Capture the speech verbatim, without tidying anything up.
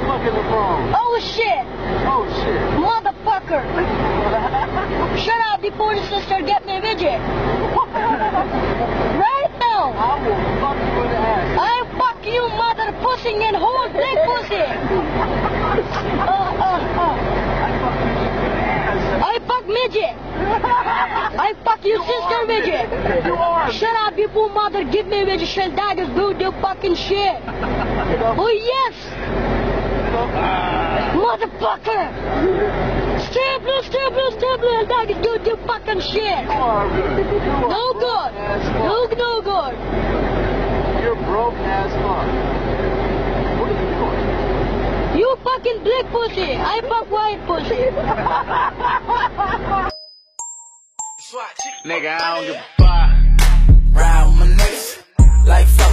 fucking the phone. Oh shit. Oh shit. Motherfucker. Shut up before the sister get me widget. Right now. I will fuck you in the ass. I fuck you mother pussy and whole big pussy. Uh, uh, uh. I fuck midget. I fuck you, you sister midget. midget. You are. Shut up, you fool mother. Give me midget. Shit, that is good. You fucking shit. Oh yes. Motherfucker. Stay blue, stay blue, stay blue. That is good. You fucking shit. You are good. You are no good. No, no good. You're broke as fuck. What are you doing? You fucking black pussy. I fuck white pussy. Nigga, I don't give a fuck. Ride with my niggas like fuck.